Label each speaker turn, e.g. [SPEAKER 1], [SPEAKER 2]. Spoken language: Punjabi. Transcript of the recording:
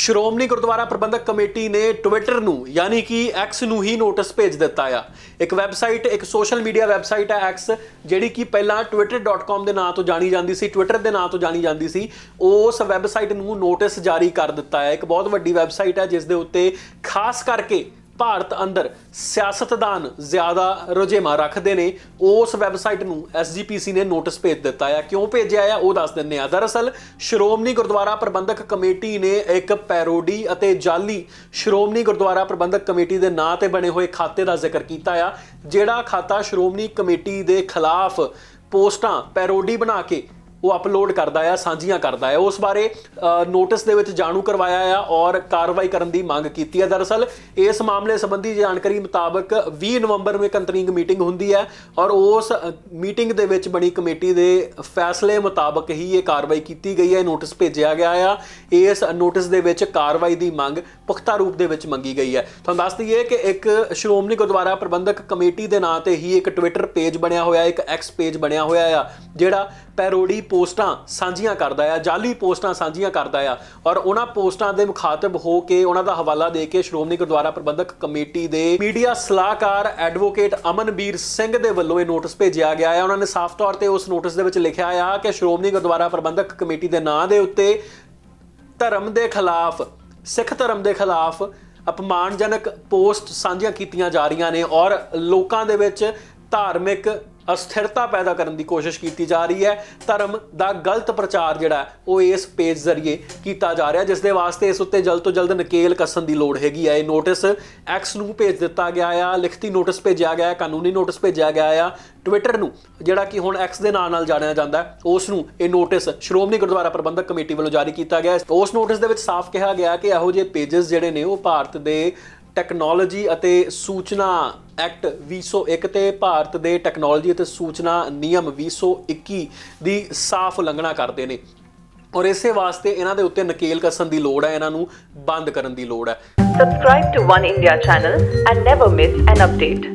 [SPEAKER 1] ਸ਼੍ਰੋਮਣੀ ਗੁਰਦੁਆਰਾ ਪ੍ਰਬੰਧਕ ਕਮੇਟੀ ਨੇ ਟਵਿੱਟਰ ਨੂੰ यानी कि एक्स ਨੂੰ ਹੀ ਨੋਟਿਸ ਭੇਜ ਦਿੱਤਾ ਆ। ਇੱਕ ਵੈਬਸਾਈਟ, ਇੱਕ ਸੋਸ਼ਲ ਮੀਡੀਆ ਵੈਬਸਾਈਟ ਹੈ एक्स, ਜਿਹੜੀ ਕਿ ਪਹਿਲਾਂ twitter.com ਦੇ ਨਾਂ ਤੋਂ ਜਾਣੀ ਜਾਂਦੀ ਸੀ, ਟਵਿੱਟਰ ਦੇ ਨਾਂ ਤੋਂ ਜਾਣੀ ਜਾਂਦੀ ਸੀ। ਉਸ ਵੈਬਸਾਈਟ ਨੂੰ ਨੋਟਿਸ ਜਾਰੀ ਕਰ ਦਿੱਤਾ ਹੈ। ਇੱਕ ਬਹੁਤ ਵੱਡੀ ਵੈਬਸਾਈਟ ਹੈ ਜਿਸ ਦੇ ਉੱਤੇ ਖਾਸ ਕਰਕੇ ਭਾਰਤ ਅੰਦਰ ਸਿਆਸਤਦਾਨ ਜ਼ਿਆਦਾ ਰੁਝੇਵਾਂ ਰੱਖਦੇ ਨੇ। ਉਸ ਵੈਬਸਾਈਟ ਨੂੰ SGPC ਨੇ ਨੋਟਿਸ ਭੇਜ ਦਿੱਤਾ ਹੈ। ਕਿਉਂ ਭੇਜਿਆ ਆ ਉਹ ਦੱਸ ਦਿੰਦੇ ਆ। ਦਰਅਸਲ ਸ਼੍ਰੋਮਣੀ ਗੁਰਦੁਆਰਾ ਪ੍ਰਬੰਧਕ ਕਮੇਟੀ ਨੇ ਇੱਕ ਪੈਰੋਡੀ ਅਤੇ ਜਾਲੀ ਸ਼੍ਰੋਮਣੀ ਗੁਰਦੁਆਰਾ ਪ੍ਰਬੰਧਕ ਕਮੇਟੀ ਦੇ ਨਾਂ ਤੇ ਬਣੇ ਹੋਏ ਖਾਤੇ ਦਾ ਜ਼ਿਕਰ ਕੀਤਾ ਆ, ਜਿਹੜਾ ਖਾਤਾ ਸ਼੍ਰੋਮਣੀ ਕਮੇਟੀ ਦੇ ਖਿਲਾਫ ਪੋਸਟਾਂ ਪੈਰੋਡੀ ਬਣਾ ਕੇ ਉਹ ਅਪਲੋਡ ਕਰਦਾ ਆ, ਸਾਂਝੀਆਂ ਕਰਦਾ ਹੈ। ਉਸ ਬਾਰੇ ਨੋਟਿਸ ਦੇ ਵਿੱਚ ਜਾਣੂ ਕਰਵਾਇਆ ਆ ਔਰ ਕਾਰਵਾਈ ਕਰਨ ਦੀ ਮੰਗ ਕੀਤੀ ਹੈ। ਦਰਅਸਲ ਇਸ ਮਾਮਲੇ ਸੰਬੰਧੀ ਜਾਣਕਾਰੀ ਮੁਤਾਬਕ 20 ਨਵੰਬਰ ਨੂੰ ਇੱਕ ਅੰਤਰਿੰਗ ਮੀਟਿੰਗ ਹੁੰਦੀ ਹੈ ਔਰ ਉਸ ਮੀਟਿੰਗ ਦੇ ਵਿੱਚ ਬਣੀ ਕਮੇਟੀ ਦੇ ਫੈਸਲੇ ਮੁਤਾਬਕ ਹੀ ਇਹ ਕਾਰਵਾਈ ਕੀਤੀ ਗਈ ਹੈ। ਨੋਟਿਸ ਭੇਜਿਆ ਗਿਆ ਆ। ਇਸ ਨੋਟਿਸ ਦੇ ਵਿੱਚ ਕਾਰਵਾਈ ਦੀ ਮੰਗ ਪੁਖਤਾ ਰੂਪ ਦੇ ਵਿੱਚ ਮੰਗੀ ਗਈ ਹੈ। ਤੁਹਾਨੂੰ ਦੱਸ ਦਈਏ ਕਿ ਇੱਕ ਸ਼੍ਰੋਮਣੀ ਗੁਰਦੁਆਰਾ ਪ੍ਰਬੰਧਕ ਕਮੇਟੀ ਦੇ ਨਾਂ ਤੇ ਹੀ ਇੱਕ ਟਵਿੱਟਰ ਪੇਜ ਬਣਿਆ ਹੋਇਆ, ਇੱਕ X ਪੇਜ ਬਣਿਆ ਹੋਇਆ ਆ, ਜਿਹੜਾ ਪੈਰੋਡੀ ਪੋਸਟਾਂ ਸਾਂਝੀਆਂ ਕਰਦਾ ਆ, ਜਾਲੀ ਪੋਸਟਾਂ ਸਾਂਝੀਆਂ ਕਰਦਾ ਆ ਔਰ ਉਹਨਾਂ ਪੋਸਟਾਂ ਦੇ ਮੁਖਾਤਬ ਹੋ ਕੇ ਉਹਨਾਂ ਦਾ ਹਵਾਲਾ ਦੇ ਕੇ ਸ਼੍ਰੋਮਣੀ ਗੁਰਦੁਆਰਾ ਪ੍ਰਬੰਧਕ ਕਮੇਟੀ ਦੇ ਮੀਡੀਆ ਸਲਾਹਕਾਰ ਐਡਵੋਕੇਟ ਅਮਨਬੀਰ ਸਿੰਘ ਦੇ ਵੱਲੋਂ ਇਹ ਨੋਟਿਸ ਭੇਜਿਆ ਗਿਆ ਹੈ। ਉਹਨਾਂ ਨੇ ਸਾਫ਼ ਤੌਰ ਤੇ ਉਸ ਨੋਟਿਸ ਦੇ ਵਿੱਚ ਲਿਖਿਆ ਆ ਕਿ ਸ਼੍ਰੋਮਣੀ ਗੁਰਦੁਆਰਾ ਪ੍ਰਬੰਧਕ ਕਮੇਟੀ ਦੇ ਨਾਂ ਦੇ ਉੱਤੇ ਧਰਮ ਦੇ ਖਿਲਾਫ, ਸਿੱਖ ਧਰਮ ਦੇ ਖਿਲਾਫ ਅਪਮਾਨਜਨਕ ਪੋਸਟ ਸਾਂਝੀਆਂ ਕੀਤੀਆਂ ਜਾ ਰਹੀਆਂ ਨੇ ਔਰ ਲੋਕਾਂ ਦੇ ਵਿੱਚ ਧਾਰਮਿਕ ਅਸਥਿਰਤਾ ਪੈਦਾ ਕਰਨ ਦੀ ਕੋਸ਼ਿਸ਼ ਕੀਤੀ ਜਾ ਰਹੀ ਹੈ। ਧਰਮ ਦਾ ਗਲਤ ਪ੍ਰਚਾਰ ਜਿਹੜਾ ਉਹ ਇਸ ਪੇਜ ਜ਼ਰੀਏ ਕੀਤਾ ਜਾ ਰਿਹਾ, ਜਿਸ ਦੇ ਵਾਸਤੇ ਇਸ ਉੱਤੇ ਜਲਦ ਤੋਂ ਜਲਦ ਨਕੇਲ ਕੱਸਣ ਦੀ ਲੋੜ ਹੈਗੀ ਹੈ। ਇਹ ਨੋਟਿਸ X ਨੂੰ ਭੇਜ ਦਿੱਤਾ ਗਿਆ ਆ, ਲਿਖਤੀ ਨੋਟਿਸ ਭੇਜਿਆ ਗਿਆ, ਕਾਨੂੰਨੀ ਨੋਟਿਸ ਭੇਜਿਆ ਗਿਆ ਆ। ਟਵਿੱਟਰ ਨੂੰ, ਜਿਹੜਾ ਕਿ ਹੁਣ X ਦੇ ਨਾਂ ਨਾਲ ਜਾਣਿਆ ਜਾਂਦਾ ਹੈ, ਉਸ ਨੂੰ ਇਹ ਨੋਟਿਸ ਸ਼੍ਰੋਮਣੀ ਗੁਰਦੁਆਰਾ ਪ੍ਰਬੰਧਕ ਕਮੇਟੀ ਵੱਲੋਂ ਜਾਰੀ ਕੀਤਾ ਗਿਆ। ਉਸ ਨੋਟਿਸ ਦੇ ਵਿੱਚ ਸਾਫ਼ ਕਿਹਾ ਗਿਆ ਕਿ ਇਹੋ ਜਿਹੇ ਪੇਜਸ ਜਿਹੜੇ ਨੇ ਉਹ ਭਾਰਤ ਦੇ ਟੈਕਨੋਲੋਜੀ ਅਤੇ ਸੂਚਨਾ ਐਕਟ 2001 ਤੇ ਭਾਰਤ ਦੇ ਟੈਕਨੋਲੋਜੀ ਅਤੇ ਸੂਚਨਾ ਨਿਯਮ 2021 ਦੀ ਸਾਫ਼ ਉਲੰਘਣਾ ਕਰਦੇ ਨੇ ਔਰ ਇਸੇ ਵਾਸਤੇ ਇਹਨਾਂ ਦੇ ਉੱਤੇ ਨਕੇਲ ਕੱਸਣ ਦੀ ਲੋੜ ਹੈ, ਇਹਨਾਂ ਨੂੰ ਬੰਦ ਕਰਨ ਦੀ ਲੋੜ ਹੈ।
[SPEAKER 2] Subscribe to One India channel and never miss an update.